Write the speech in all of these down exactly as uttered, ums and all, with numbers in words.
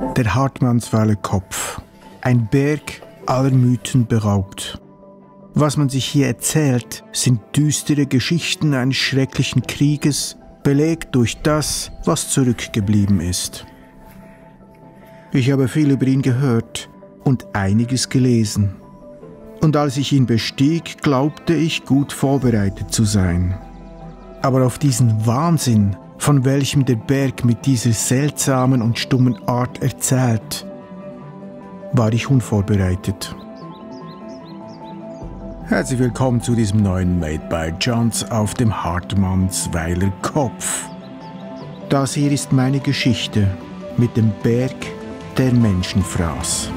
Der Hartmannsweiler Kopf. Ein Berg aller Mythen beraubt. Was man sich hier erzählt, sind düstere Geschichten eines schrecklichen Krieges, belegt durch das, was zurückgeblieben ist. Ich habe viel über ihn gehört und einiges gelesen. Und als ich ihn bestieg, glaubte ich, gut vorbereitet zu sein. Aber auf diesen Wahnsinn, von welchem der Berg mit dieser seltsamen und stummen Art erzählt, war ich unvorbereitet. Herzlich willkommen zu diesem neuen Made by Johns auf dem Hartmannsweiler Kopf. Das hier ist meine Geschichte mit dem Berg, der Menschen fraß.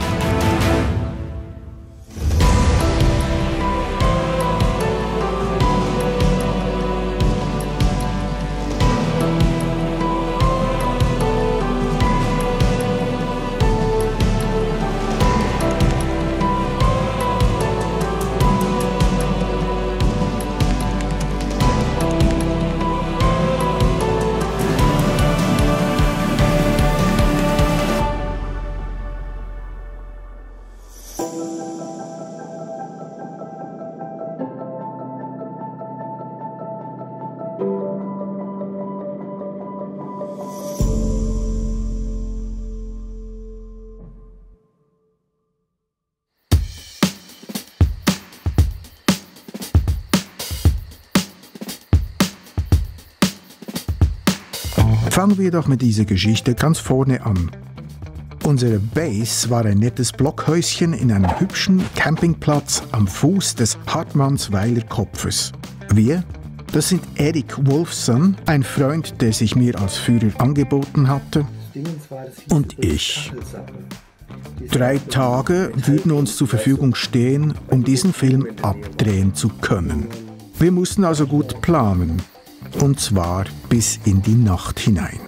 Fangen wir doch mit dieser Geschichte ganz vorne an. Unsere Base war ein nettes Blockhäuschen in einem hübschen Campingplatz am Fuß des Hartmannsweiler Kopfes. Wir? Das sind Erik Wolfson, ein Freund, der sich mir als Führer angeboten hatte, und ich. Drei Tage würden uns zur Verfügung stehen, um diesen Film abdrehen zu können. Wir mussten also gut planen. Und zwar bis in die Nacht hinein.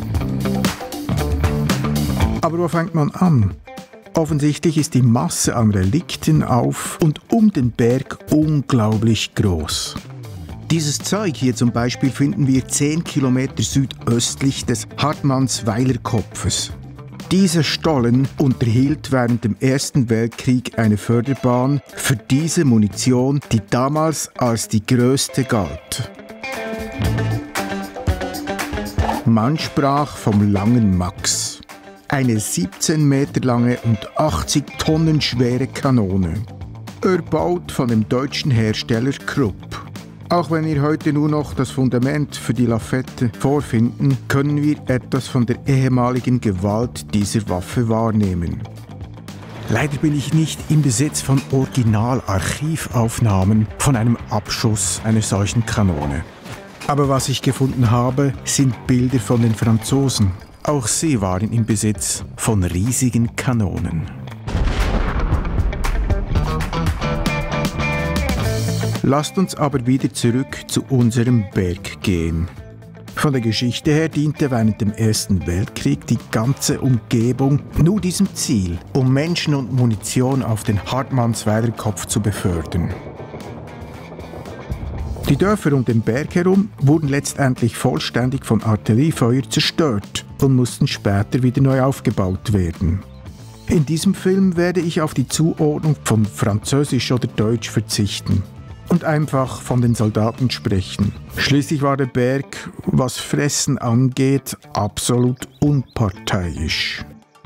Aber wo fängt man an? Offensichtlich ist die Masse an Relikten auf und um den Berg unglaublich groß. Dieses Zeug hier zum Beispiel finden wir zehn Kilometer südöstlich des Hartmannsweiler Kopfes. Dieser Stollen unterhielt während dem Ersten Weltkrieg eine Förderbahn für diese Munition, die damals als die größte galt. Man sprach vom Langen Max. Eine siebzehn Meter lange und achtzig Tonnen schwere Kanone. Erbaut von dem deutschen Hersteller Krupp. Auch wenn wir heute nur noch das Fundament für die Lafette vorfinden, können wir etwas von der ehemaligen Gewalt dieser Waffe wahrnehmen. Leider bin ich nicht im Besitz von Originalarchivaufnahmen von einem Abschuss einer solchen Kanone. Aber was ich gefunden habe, sind Bilder von den Franzosen. Auch sie waren im Besitz von riesigen Kanonen. Lasst uns aber wieder zurück zu unserem Berg gehen. Von der Geschichte her diente während dem Ersten Weltkrieg die ganze Umgebung nur diesem Ziel, um Menschen und Munition auf den Hartmannsweiler Kopf zu befördern. Die Dörfer um den Berg herum wurden letztendlich vollständig von Artilleriefeuer zerstört und mussten später wieder neu aufgebaut werden. In diesem Film werde ich auf die Zuordnung von Französisch oder Deutsch verzichten und einfach von den Soldaten sprechen. Schließlich war der Berg, was Fressen angeht, absolut unparteiisch.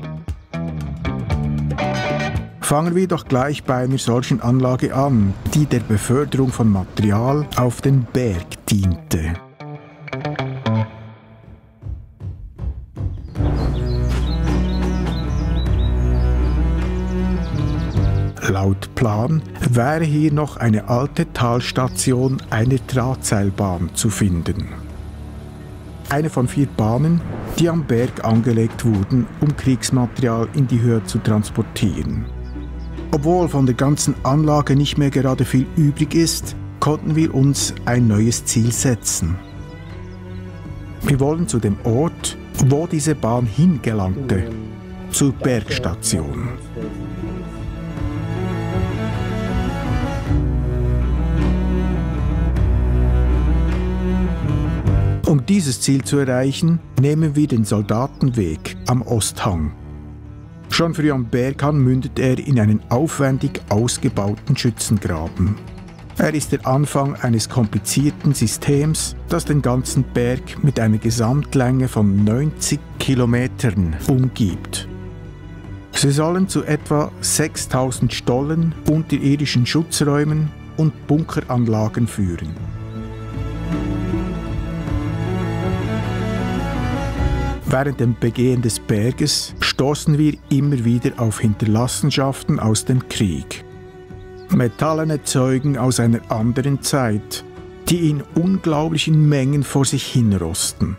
Fangen wir doch gleich bei einer solchen Anlage an, die der Beförderung von Material auf den Berg diente. Laut Plan wäre hier noch eine alte Talstation einer Drahtseilbahn zu finden. Eine von vier Bahnen, die am Berg angelegt wurden, um Kriegsmaterial in die Höhe zu transportieren. Obwohl von der ganzen Anlage nicht mehr gerade viel übrig ist, konnten wir uns ein neues Ziel setzen. Wir wollen zu dem Ort, wo diese Bahn hingelangte, zur Bergstation. Um dieses Ziel zu erreichen, nehmen wir den Soldatenweg am Osthang. Schon früh am Berghang mündet er in einen aufwendig ausgebauten Schützengraben. Er ist der Anfang eines komplizierten Systems, das den ganzen Berg mit einer Gesamtlänge von neunzig Kilometern umgibt. Sie sollen zu etwa sechstausend Stollen, unterirdischen Schutzräumen und Bunkeranlagen führen. Während dem Begehen des Berges stoßen wir immer wieder auf Hinterlassenschaften aus dem Krieg. Metallene Zeugen aus einer anderen Zeit, die in unglaublichen Mengen vor sich hinrosten.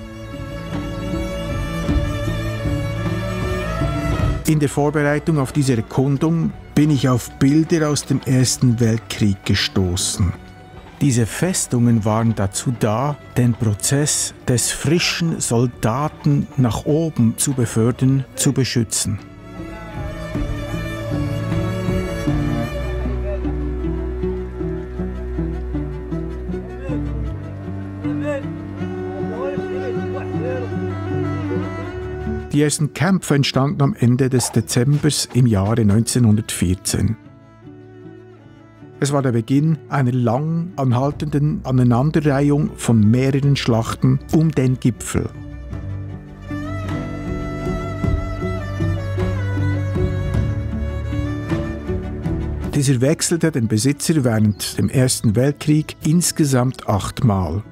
In der Vorbereitung auf diese Erkundung bin ich auf Bilder aus dem Ersten Weltkrieg gestoßen. Diese Festungen waren dazu da, den Prozess des frischen Soldaten nach oben zu befördern, zu beschützen. Die ersten Kämpfe entstanden am Ende des Dezembers im Jahre neunzehnhundertvierzehn. Es war der Beginn einer lang anhaltenden Aneinanderreihung von mehreren Schlachten um den Gipfel. Dieser wechselte den Besitzer während dem Ersten Weltkrieg insgesamt achtmal.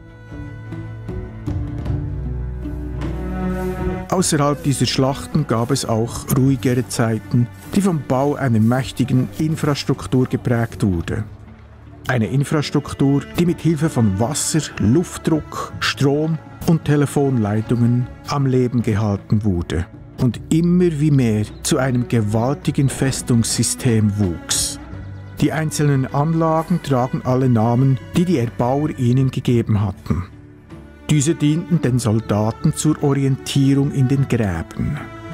Außerhalb dieser Schlachten gab es auch ruhigere Zeiten, die vom Bau einer mächtigen Infrastruktur geprägt wurde. Eine Infrastruktur, die mit Hilfe von Wasser, Luftdruck, Strom und Telefonleitungen am Leben gehalten wurde und immer wie mehr zu einem gewaltigen Festungssystem wuchs. Die einzelnen Anlagen tragen alle Namen, die die Erbauer ihnen gegeben hatten. Diese dienten den Soldaten zur Orientierung in den Gräben.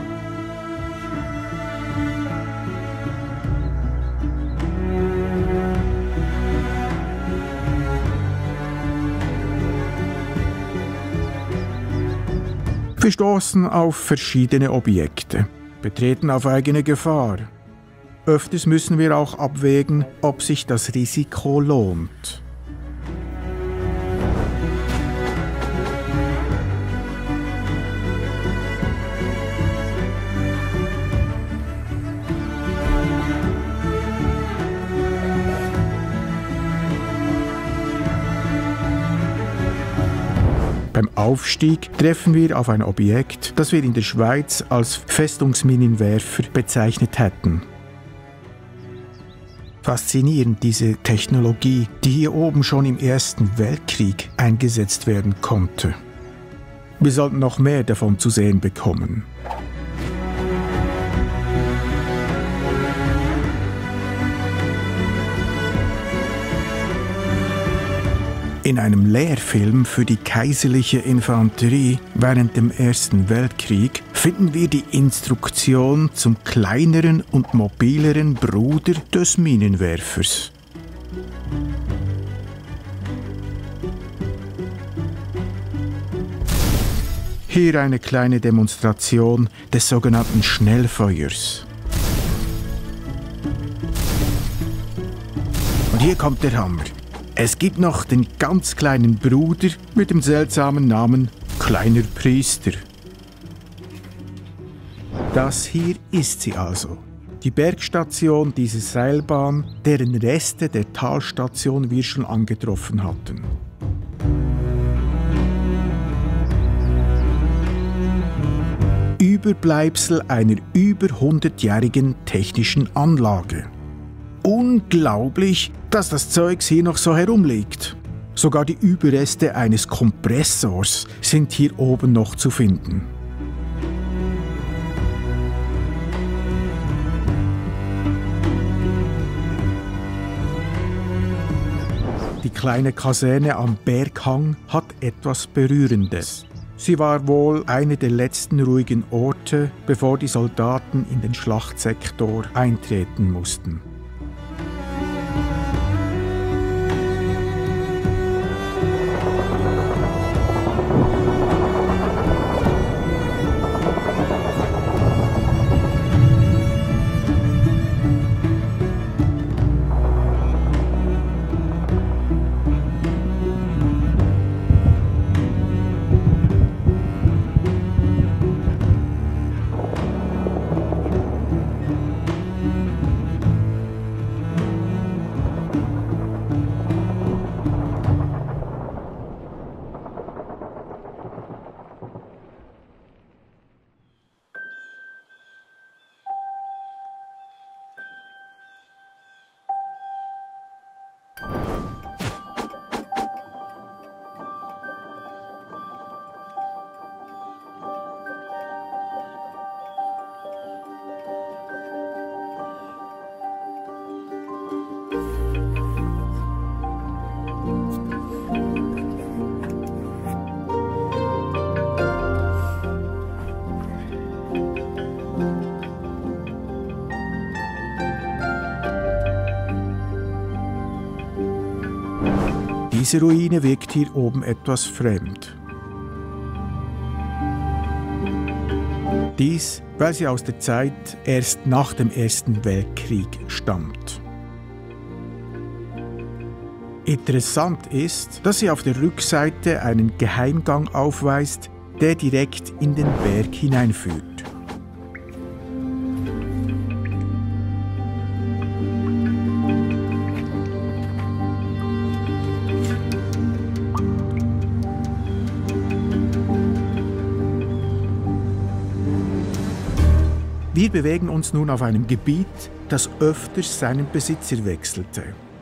Wir stoßen auf verschiedene Objekte, betreten auf eigene Gefahr. Öfters müssen wir auch abwägen, ob sich das Risiko lohnt. Beim Aufstieg treffen wir auf ein Objekt, das wir in der Schweiz als Festungsminenwerfer bezeichnet hätten. Faszinierend diese Technologie, die hier oben schon im Ersten Weltkrieg eingesetzt werden konnte. Wir sollten noch mehr davon zu sehen bekommen. In einem Lehrfilm für die kaiserliche Infanterie während dem Ersten Weltkrieg finden wir die Instruktion zum kleineren und mobileren Bruder des Minenwerfers. Hier eine kleine Demonstration des sogenannten Schnellfeuers. Und hier kommt der Hammer. Es gibt noch den ganz kleinen Bruder mit dem seltsamen Namen Kleiner Priester. Das hier ist sie also, die Bergstation dieser Seilbahn, deren Reste der Talstation wir schon angetroffen hatten. Überbleibsel einer über hundertjährigen technischen Anlage. Unglaublich, dass das Zeugs hier noch so herumliegt. Sogar die Überreste eines Kompressors sind hier oben noch zu finden. Die kleine Kaserne am Berghang hat etwas Berührendes. Sie war wohl einer der letzten ruhigen Orte, bevor die Soldaten in den Schlachtsektor eintreten mussten. Diese Ruine wirkt hier oben etwas fremd. Dies, weil sie aus der Zeit erst nach dem Ersten Weltkrieg stammt. Interessant ist, dass sie auf der Rückseite einen Geheimgang aufweist, der direkt in den Berg hineinführt. Wir bewegen uns nun auf einem Gebiet, das öfters seinen Besitzer wechselte.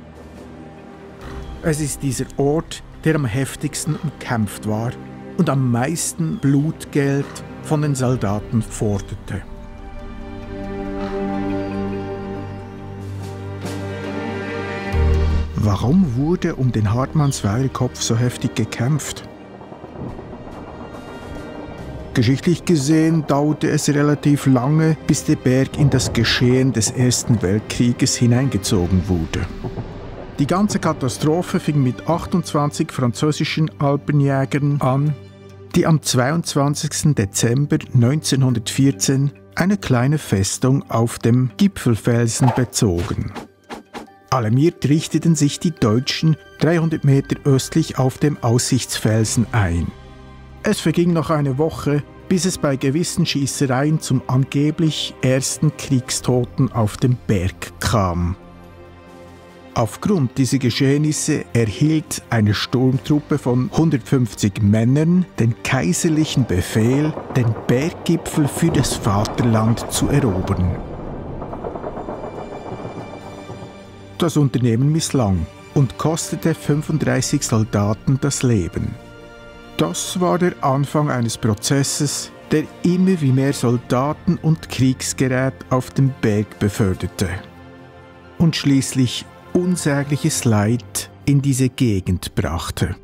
Es ist dieser Ort, der am heftigsten umkämpft war und am meisten Blutgeld von den Soldaten forderte. Warum wurde um den Hartmannsweiler Kopf so heftig gekämpft? Geschichtlich gesehen dauerte es relativ lange, bis der Berg in das Geschehen des Ersten Weltkrieges hineingezogen wurde. Die ganze Katastrophe fing mit achtundzwanzig französischen Alpenjägern an, die am zweiundzwanzigsten Dezember neunzehnhundertvierzehn eine kleine Festung auf dem Gipfelfelsen bezogen. Alarmiert richteten sich die Deutschen dreihundert Meter östlich auf dem Aussichtsfelsen ein. Es verging noch eine Woche, bis es bei gewissen Schießereien zum angeblich ersten Kriegstoten auf dem Berg kam. Aufgrund dieser Geschehnisse erhielt eine Sturmtruppe von hundertfünfzig Männern den kaiserlichen Befehl, den Berggipfel für das Vaterland zu erobern. Das Unternehmen misslang und kostete fünfunddreißig Soldaten das Leben. Das war der Anfang eines Prozesses, der immer wie mehr Soldaten und Kriegsgerät auf den Berg beförderte und schließlich unsägliches Leid in diese Gegend brachte.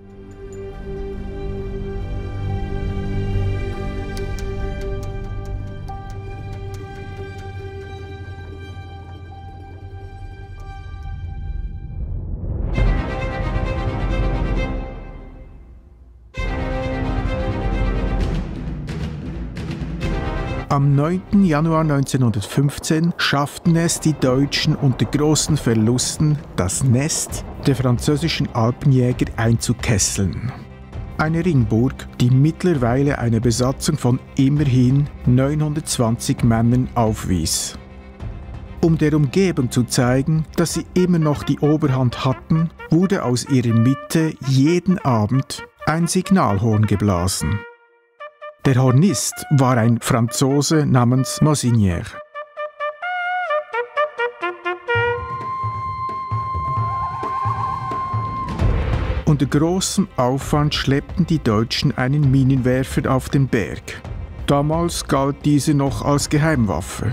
Am neunten Januar neunzehnhundertfünfzehn schafften es die Deutschen unter großen Verlusten, das Nest der französischen Alpenjäger einzukesseln. Eine Ringburg, die mittlerweile eine Besatzung von immerhin neunhundertzwanzig Männern aufwies. Um der Umgebung zu zeigen, dass sie immer noch die Oberhand hatten, wurde aus ihrer Mitte jeden Abend ein Signalhorn geblasen. Der Hornist war ein Franzose namens Mosinier. Unter großem Aufwand schleppten die Deutschen einen Minenwerfer auf den Berg. Damals galt diese noch als Geheimwaffe.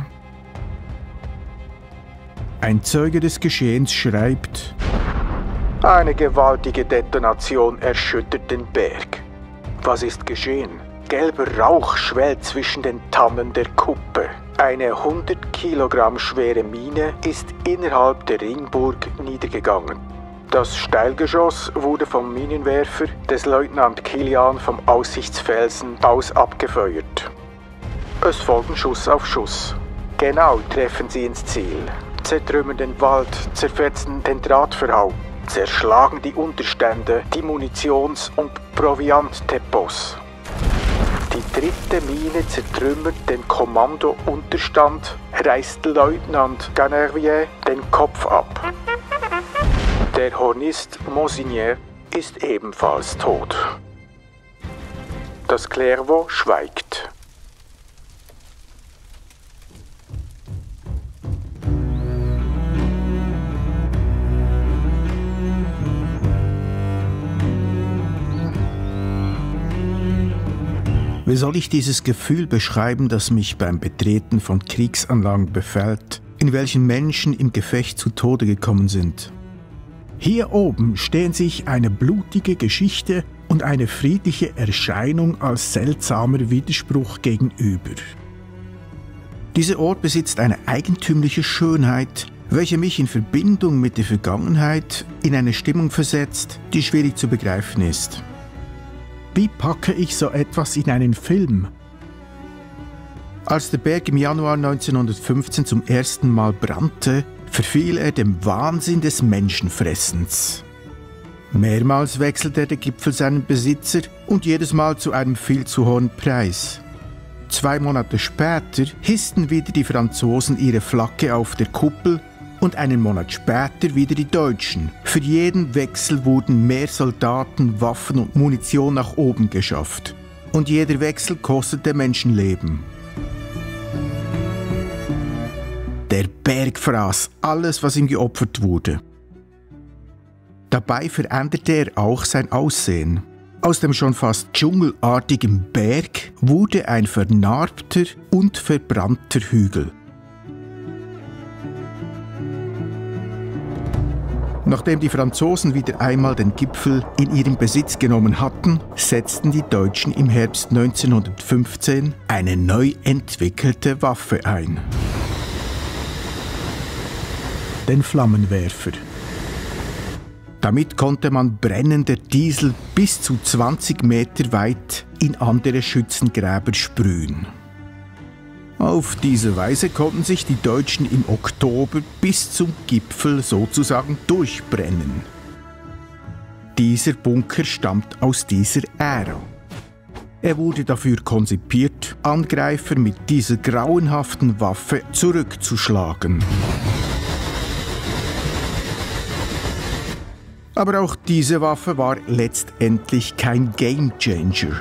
Ein Zeuge des Geschehens schreibt: Eine gewaltige Detonation erschüttert den Berg. Was ist geschehen? Gelber Rauch schwellt zwischen den Tannen der Kuppe. Eine hundert Kilogramm schwere Mine ist innerhalb der Ringburg niedergegangen. Das Steilgeschoss wurde vom Minenwerfer des Leutnant Kilian vom Aussichtsfelsen aus abgefeuert. Es folgen Schuss auf Schuss. Genau treffen sie ins Ziel, zertrümmern den Wald, zerfetzen den Drahtverhau, zerschlagen die Unterstände, die Munitions- und Proviantdepots. Die dritte Mine zertrümmert den Kommandounterstand, reißt Leutnant Ganervier den Kopf ab. Der Hornist Mosinier ist ebenfalls tot. Das Clairvaux schweigt. Wie soll ich dieses Gefühl beschreiben, das mich beim Betreten von Kriegsanlagen befällt, in welchen Menschen im Gefecht zu Tode gekommen sind? Hier oben stehen sich eine blutige Geschichte und eine friedliche Erscheinung als seltsamer Widerspruch gegenüber. Dieser Ort besitzt eine eigentümliche Schönheit, welche mich in Verbindung mit der Vergangenheit in eine Stimmung versetzt, die schwierig zu begreifen ist. Wie packe ich so etwas in einen Film? Als der Berg im Januar neunzehnhundertfünfzehn zum ersten Mal brannte, verfiel er dem Wahnsinn des Menschenfressens. Mehrmals wechselte der Gipfel seinen Besitzer und jedes Mal zu einem viel zu hohen Preis. Zwei Monate später hissten wieder die Franzosen ihre Flagge auf der Kuppel und einen Monat später wieder die Deutschen. Für jeden Wechsel wurden mehr Soldaten, Waffen und Munition nach oben geschafft. Und jeder Wechsel kostete Menschenleben. Der Berg fraß alles, was ihm geopfert wurde. Dabei veränderte er auch sein Aussehen. Aus dem schon fast dschungelartigen Berg wurde ein vernarbter und verbrannter Hügel. Nachdem die Franzosen wieder einmal den Gipfel in ihren Besitz genommen hatten, setzten die Deutschen im Herbst neunzehnhundertfünfzehn eine neu entwickelte Waffe ein: den Flammenwerfer. Damit konnte man brennender Diesel bis zu zwanzig Meter weit in andere Schützengräber sprühen. Auf diese Weise konnten sich die Deutschen im Oktober bis zum Gipfel sozusagen durchbrennen. Dieser Bunker stammt aus dieser Ära. Er wurde dafür konzipiert, Angreifer mit dieser grauenhaften Waffe zurückzuschlagen. Aber auch diese Waffe war letztendlich kein Gamechanger.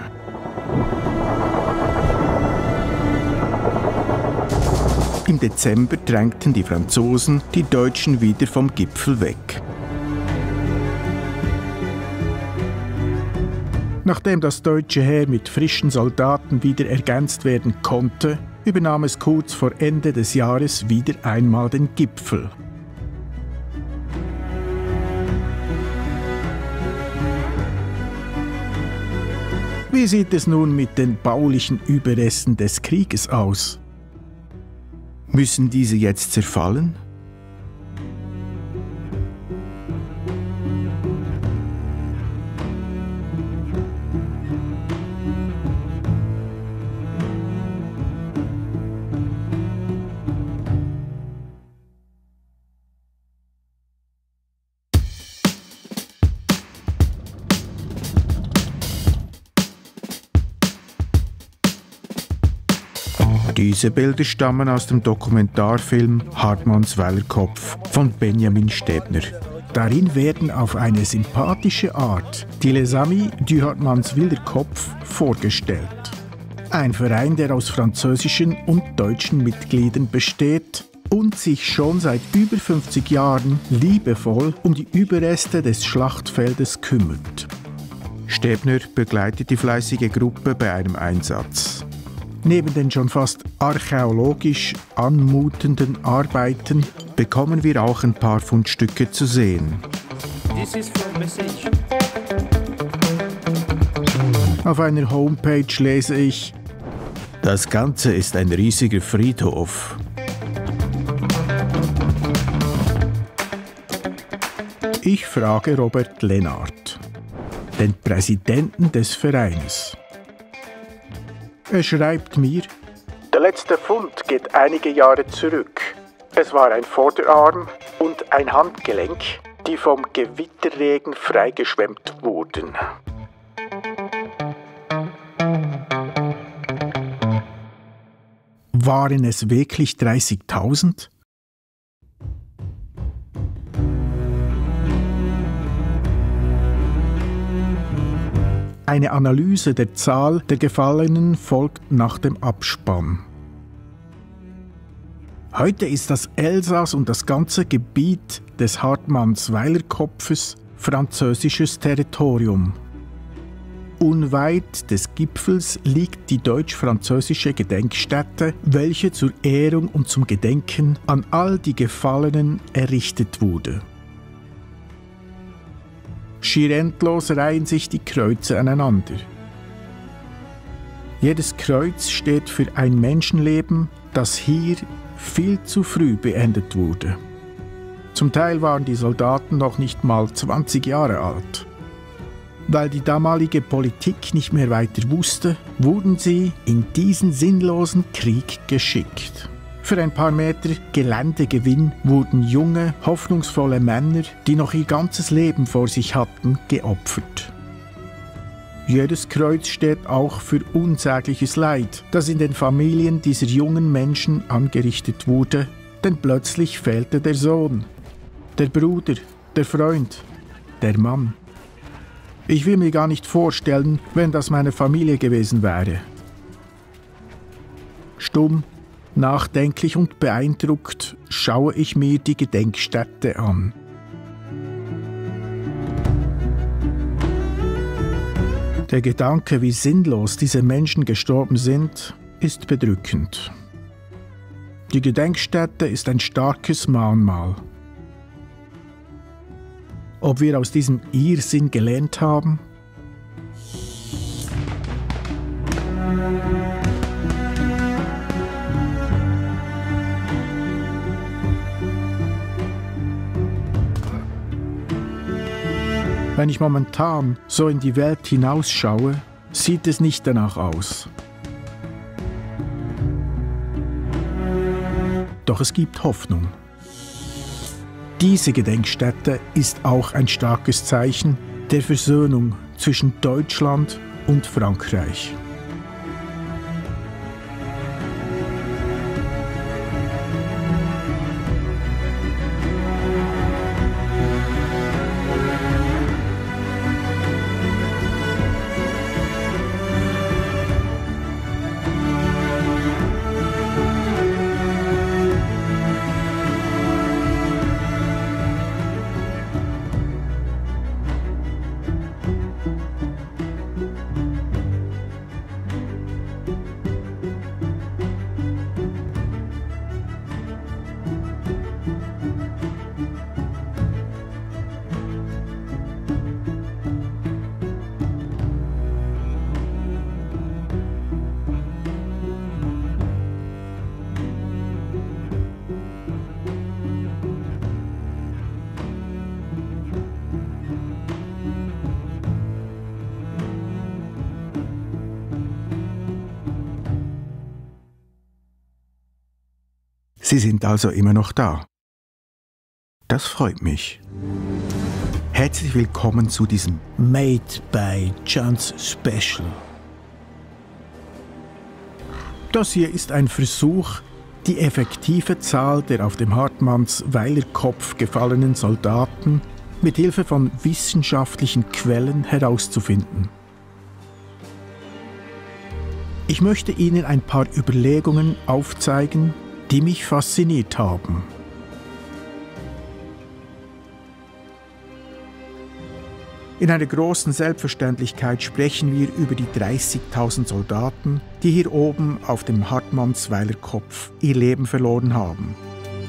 Im Dezember drängten die Franzosen die Deutschen wieder vom Gipfel weg. Nachdem das deutsche Heer mit frischen Soldaten wieder ergänzt werden konnte, übernahm es kurz vor Ende des Jahres wieder einmal den Gipfel. Wie sieht es nun mit den baulichen Überresten des Krieges aus? Müssen diese jetzt zerfallen? Diese Bilder stammen aus dem Dokumentarfilm Hartmanns Weilerkopf von Benjamin Stebner. Darin werden auf eine sympathische Art die Les Amis du Hartmanns Weilerkopf vorgestellt. Ein Verein, der aus französischen und deutschen Mitgliedern besteht und sich schon seit über fünfzig Jahren liebevoll um die Überreste des Schlachtfeldes kümmert. Stebner begleitet die fleißige Gruppe bei einem Einsatz. Neben den schon fast archäologisch anmutenden Arbeiten bekommen wir auch ein paar Fundstücke zu sehen. Auf einer Homepage lese ich: Das Ganze ist ein riesiger Friedhof. Ich frage Robert Lennart, den Präsidenten des Vereins. Er schreibt mir: Der letzte Fund geht einige Jahre zurück. Es war ein Vorderarm und ein Handgelenk, die vom Gewitterregen freigeschwemmt wurden. Waren es wirklich dreißigtausend? Eine Analyse der Zahl der Gefallenen folgt nach dem Abspann. Heute ist das Elsass und das ganze Gebiet des Hartmanns Weilerkopfes französisches Territorium. Unweit des Gipfels liegt die deutsch-französische Gedenkstätte, welche zur Ehrung und zum Gedenken an all die Gefallenen errichtet wurde. Schier endlos reihen sich die Kreuze aneinander. Jedes Kreuz steht für ein Menschenleben, das hier viel zu früh beendet wurde. Zum Teil waren die Soldaten noch nicht mal zwanzig Jahre alt. Weil die damalige Politik nicht mehr weiter wusste, wurden sie in diesen sinnlosen Krieg geschickt. Für ein paar Meter Geländegewinn wurden junge, hoffnungsvolle Männer, die noch ihr ganzes Leben vor sich hatten, geopfert. Jedes Kreuz steht auch für unsägliches Leid, das in den Familien dieser jungen Menschen angerichtet wurde, denn plötzlich fehlte der Sohn, der Bruder, der Freund, der Mann. Ich will mir gar nicht vorstellen, wenn das meine Familie gewesen wäre. Stumm, nachdenklich und beeindruckt schaue ich mir die Gedenkstätte an. Der Gedanke, wie sinnlos diese Menschen gestorben sind, ist bedrückend. Die Gedenkstätte ist ein starkes Mahnmal. Ob wir aus diesem Irrsinn gelernt haben? Wenn ich momentan so in die Welt hinausschaue, sieht es nicht danach aus. Doch es gibt Hoffnung. Diese Gedenkstätte ist auch ein starkes Zeichen der Versöhnung zwischen Deutschland und Frankreich. Sie sind also immer noch da. Das freut mich. Herzlich willkommen zu diesem Made by Chance Special. Das hier ist ein Versuch, die effektive Zahl der auf dem Hartmannsweiler Kopf gefallenen Soldaten mit Hilfe von wissenschaftlichen Quellen herauszufinden. Ich möchte Ihnen ein paar Überlegungen aufzeigen, die mich fasziniert haben. In einer großen Selbstverständlichkeit sprechen wir über die dreißigtausend Soldaten, die hier oben auf dem Hartmannsweiler Kopf ihr Leben verloren haben.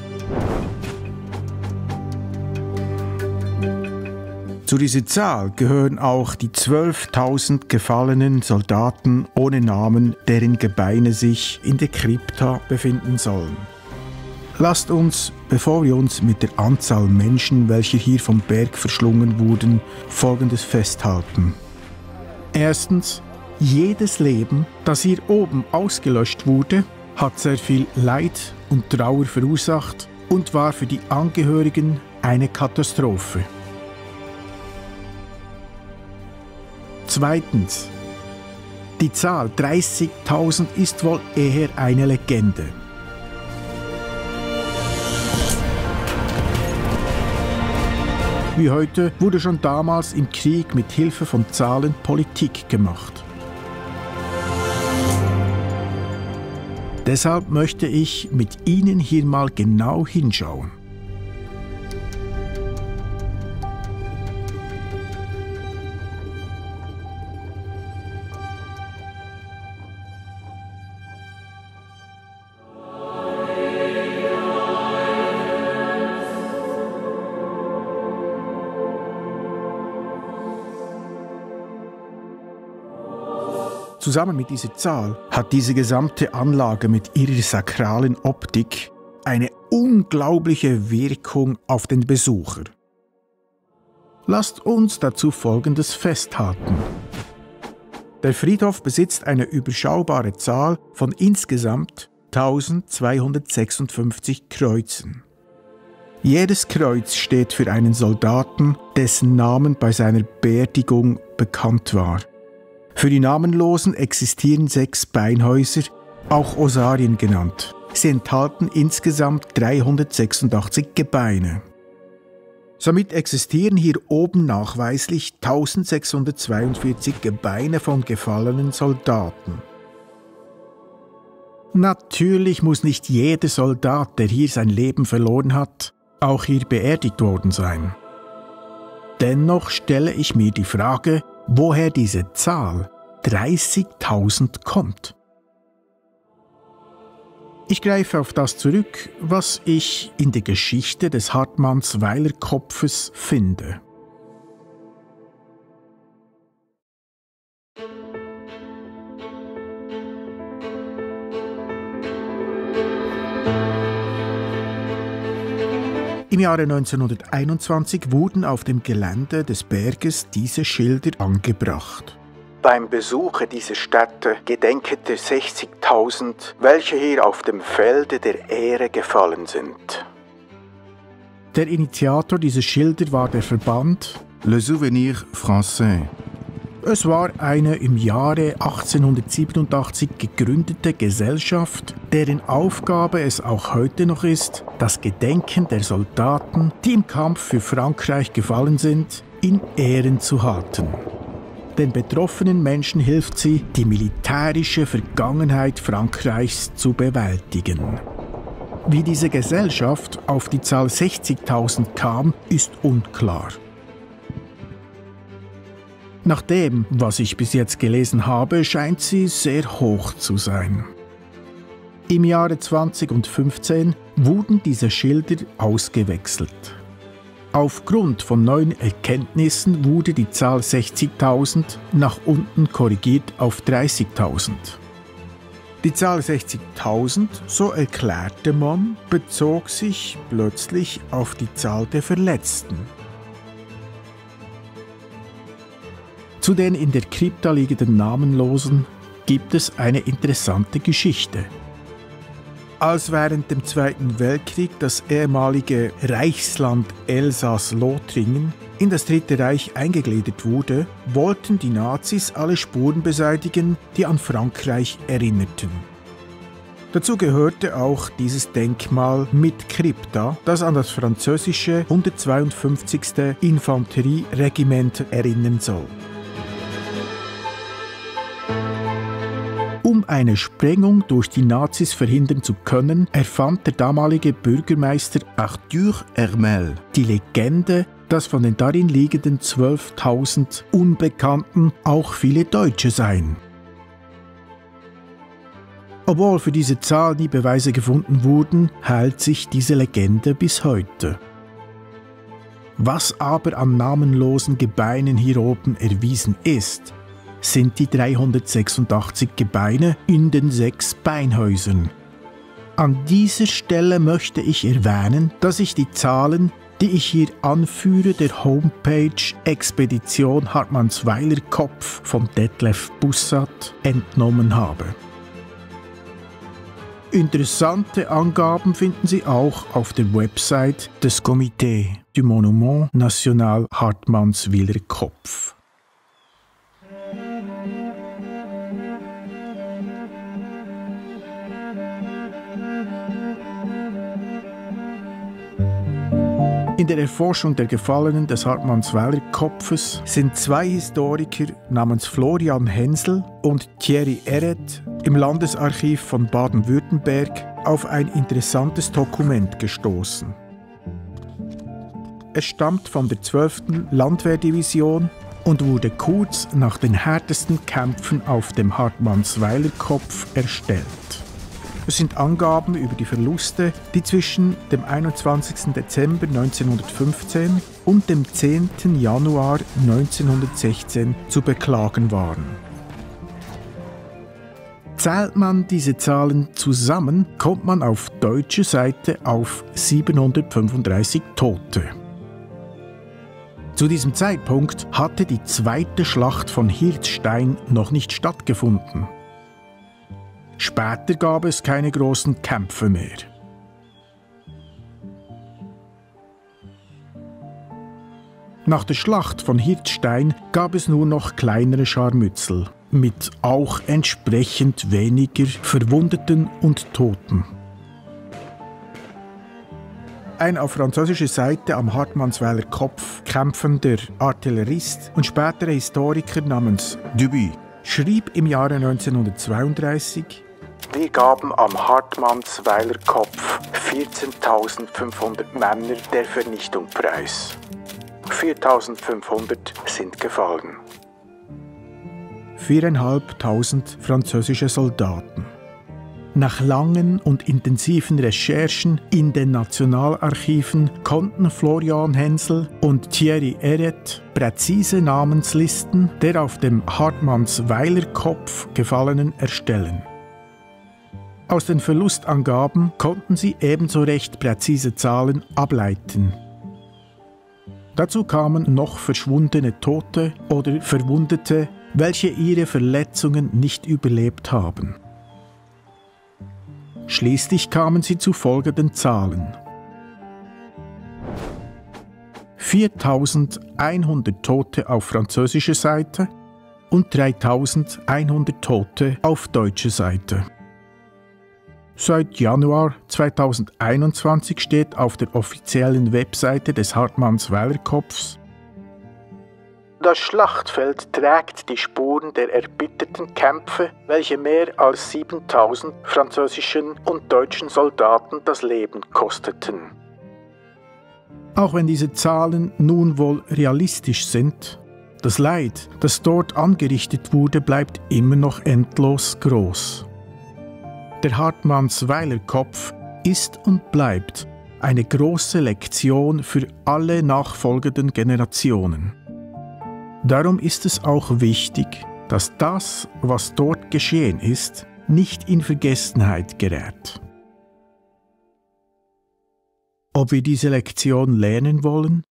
Zu dieser Zahl gehören auch die zwölftausend gefallenen Soldaten ohne Namen, deren Gebeine sich in der Krypta befinden sollen. Lasst uns, bevor wir uns mit der Anzahl Menschen, welche hier vom Berg verschlungen wurden, Folgendes festhalten. Erstens, jedes Leben, das hier oben ausgelöscht wurde, hat sehr viel Leid und Trauer verursacht und war für die Angehörigen eine Katastrophe. Zweitens, die Zahl dreißigtausend ist wohl eher eine Legende. Wie heute wurde schon damals im Krieg mit Hilfe von Zahlen Politik gemacht. Deshalb möchte ich mit Ihnen hier mal genau hinschauen. Zusammen mit dieser Zahl hat diese gesamte Anlage mit ihrer sakralen Optik eine unglaubliche Wirkung auf den Besucher. Lasst uns dazu Folgendes festhalten. Der Friedhof besitzt eine überschaubare Zahl von insgesamt eintausendzweihundertsechsundfünfzig Kreuzen. Jedes Kreuz steht für einen Soldaten, dessen Namen bei seiner Beerdigung bekannt war. Für die Namenlosen existieren sechs Beinhäuser, auch Osarien genannt. Sie enthalten insgesamt dreihundertsechsundachtzig Gebeine. Somit existieren hier oben nachweislich eintausendsechshundertzweiundvierzig Gebeine von gefallenen Soldaten. Natürlich muss nicht jeder Soldat, der hier sein Leben verloren hat, auch hier beerdigt worden sein. Dennoch stelle ich mir die Frage, woher diese Zahl dreißigtausend kommt. Ich greife auf das zurück, was ich in der Geschichte des Hartmannsweiler Kopfes finde. Im Jahre neunzehnhunderteinundzwanzig wurden auf dem Gelände des Berges diese Schilder angebracht. Beim Besuche dieser Stätte gedenket der sechzigtausend, welche hier auf dem Felde der Ehre gefallen sind. Der Initiator dieser Schilder war der Verband Le Souvenir Français. Es war eine im Jahre achtzehnhundertsiebenundachtzig gegründete Gesellschaft, deren Aufgabe es auch heute noch ist, das Gedenken der Soldaten, die im Kampf für Frankreich gefallen sind, in Ehren zu halten. Den betroffenen Menschen hilft sie, die militärische Vergangenheit Frankreichs zu bewältigen. Wie diese Gesellschaft auf die Zahl sechzigtausend kam, ist unklar. Nach dem, was ich bis jetzt gelesen habe, scheint sie sehr hoch zu sein. Im Jahre zweitausendfünfzehn wurden diese Schilder ausgewechselt. Aufgrund von neuen Erkenntnissen wurde die Zahl sechzigtausend nach unten korrigiert auf dreißigtausend. Die Zahl sechzigtausend, so erklärte man, bezog sich plötzlich auf die Zahl der Verletzten. Zu den in der Krypta liegenden Namenlosen gibt es eine interessante Geschichte. Als während dem Zweiten Weltkrieg das ehemalige Reichsland Elsass-Lothringen in das Dritte Reich eingegliedert wurde, wollten die Nazis alle Spuren beseitigen, die an Frankreich erinnerten. Dazu gehörte auch dieses Denkmal mit Krypta, das an das französische hundertzweiundfünfzigste Infanterieregiment erinnern soll. Um eine Sprengung durch die Nazis verhindern zu können, erfand der damalige Bürgermeister Arthur Hermel die Legende, dass von den darin liegenden zwölftausend Unbekannten auch viele Deutsche seien. Obwohl für diese Zahl nie Beweise gefunden wurden, hält sich diese Legende bis heute. Was aber an namenlosen Gebeinen hier oben erwiesen ist, sind die dreihundertsechsundachtzig Gebeine in den sechs Beinhäusern. An dieser Stelle möchte ich erwähnen, dass ich die Zahlen, die ich hier anführe, der Homepage Expedition Hartmannsweiler Kopf von Detlef Bussard entnommen habe. Interessante Angaben finden Sie auch auf der Website des Comité du Monument National Hartmannsweiler Kopf. In der Erforschung der Gefallenen des Hartmannsweiler Kopfes sind zwei Historiker namens Florian Hensel und Thierry Eret im Landesarchiv von Baden-Württemberg auf ein interessantes Dokument gestoßen. Es stammt von der zwölften Landwehrdivision und wurde kurz nach den härtesten Kämpfen auf dem Hartmannsweiler Kopf erstellt. Es sind Angaben über die Verluste, die zwischen dem einundzwanzigsten Dezember neunzehnhundertfünfzehn und dem zehnten Januar neunzehnhundertsechzehn zu beklagen waren. Zählt man diese Zahlen zusammen, kommt man auf deutscher Seite auf siebenhundertfünfunddreißig Tote. Zu diesem Zeitpunkt hatte die zweite Schlacht von Hirdstein noch nicht stattgefunden. Später gab es keine großen Kämpfe mehr. Nach der Schlacht von Hirdstein gab es nur noch kleinere Scharmützel, mit auch entsprechend weniger Verwundeten und Toten. Ein auf französischer Seite am Hartmannsweiler Kopf kämpfender Artillerist und späterer Historiker namens Duby schrieb im Jahre neunzehnhundertzweiunddreißig: Wir gaben am Hartmannsweiler Kopf vierzehntausendfünfhundert Männer der Vernichtung preis. viertausendfünfhundert sind gefallen. Viereinhalbtausend französische Soldaten. Nach langen und intensiven Recherchen in den Nationalarchiven konnten Florian Hensel und Thierry Eret präzise Namenslisten der auf dem Hartmannsweiler Kopf Gefallenen erstellen. Aus den Verlustangaben konnten sie ebenso recht präzise Zahlen ableiten. Dazu kamen noch verschwundene Tote oder Verwundete, welche ihre Verletzungen nicht überlebt haben. Schließlich kamen sie zu folgenden Zahlen: viertausendeinhundert Tote auf französischer Seite und dreitausendeinhundert Tote auf deutscher Seite. Seit Januar zweitausendeinundzwanzig steht auf der offiziellen Webseite des Hartmannsweiler Kopfs: Das Schlachtfeld trägt die Spuren der erbitterten Kämpfe, welche mehr als siebentausend französischen und deutschen Soldaten das Leben kosteten. Auch wenn diese Zahlen nun wohl realistisch sind, das Leid, das dort angerichtet wurde, bleibt immer noch endlos groß. Der Hartmannsweiler Kopf ist und bleibt eine große Lektion für alle nachfolgenden Generationen. Darum ist es auch wichtig, dass das, was dort geschehen ist, nicht in Vergessenheit gerät. Ob wir diese Lektion lernen wollen?